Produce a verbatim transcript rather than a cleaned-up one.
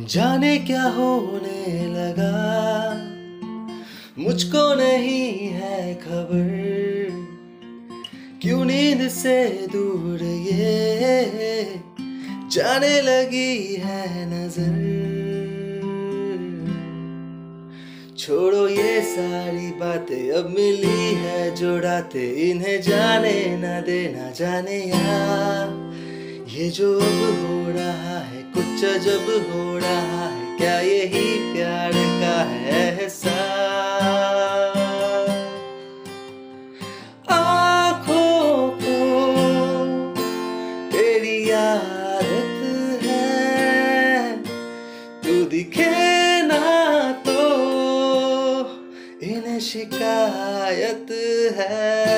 जाने क्या होने लगा, मुझको नहीं है खबर, क्यों नींद से दूर ये जाने लगी है नजर। छोड़ो ये सारी बातें, अब मिली है जो रातें, इन्हें जाने ना देना जाने यार। ये जो अब हो रहा है कुछ अजब हो रहा है, क्या यही प्यार का है एहसास। आँखों को तेरी आदत है, तू दिखे ना तो इन्हें शिकायत है।